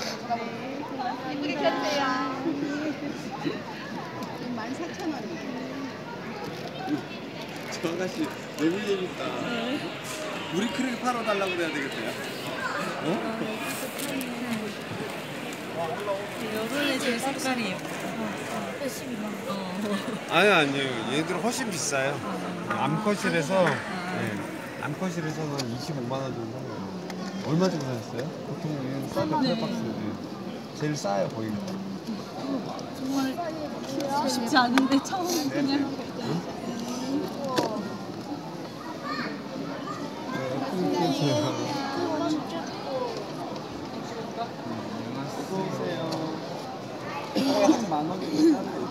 이쁘게 켰어요. 14,000원이에요. 저 아가씨 너무 재밌다. 우리 크릴 팔아달라고 그래야 되겠어요. 어? 요번에 제 색깔이 예뻐. 12만 원. 아니요. 얘들은 훨씬 비싸요. 암컷이라서, 네. 암컷이라서는 25만 원 정도 하는 거예요. 얼마 주고 사셨어요? 보통 얘는 싸게 팔박스. 제일 싸요, 거의. 정말 쉽지 않은데 처음 그냥. 어서오세요. 한 10,000원이면